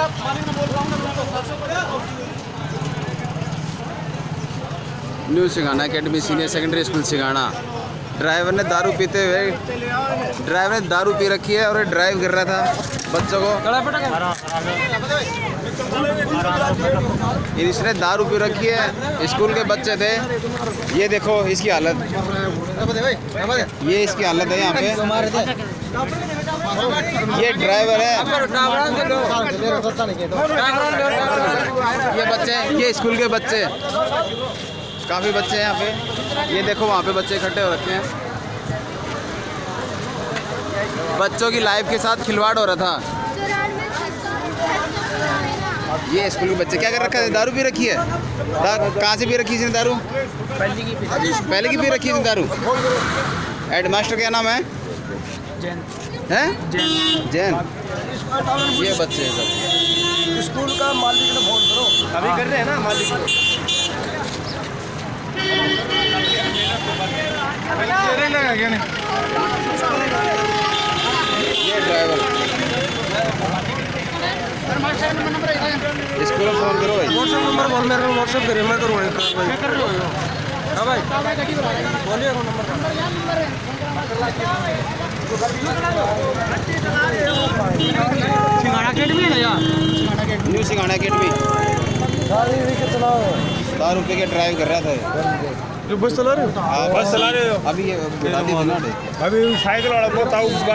New Singhana academy senior secondary school Singhana. Driver ने दारू P रखी है और ड्राइव कर रहा था बच्चों को। इसने दारू पी रखी है, स्कूल के बच्चे थे। ये देखो इसकी हालत, ये इसकी हालत है यहाँ पे। ये ड्राइवर है, ये बच्चे, ये स्कूल के बच्चे, काफ़ी बच्चे हैं यहाँ पे। ये देखो वहाँ पे बच्चे इकट्ठे हो रखे हैं। बच्चों की लाइफ के साथ खिलवाड़ हो रहा था। ये स्कूल के बच्चे क्या कर रखा है? दारू पी रखी है। कहाँ से पी रखी है दारू? पहले की पी रखी है दारू। हेडमास्टर क्या नाम है? हैं? जैन। ये बच्चे हैं सब। स्कूल का मालिक ने फोन करो, अभी कर रहे हैं ना मालिक। ये ड्राइवर स्कूल में फोन करो भाई। व्हाट्सएप नंबर बोल, मेरे को व्हाट्सएप करिए, मैं करूँगा। हाँ भाई बोलिए नंबर। सिंघाना अकेडमी है ना यार, न्यू सिंघाना अकेडमी। दारू पी के ड्राइव कर रहा था। बस चला रहे हो? बस चला रहे हो? अभी ये अभी साइकिल वाला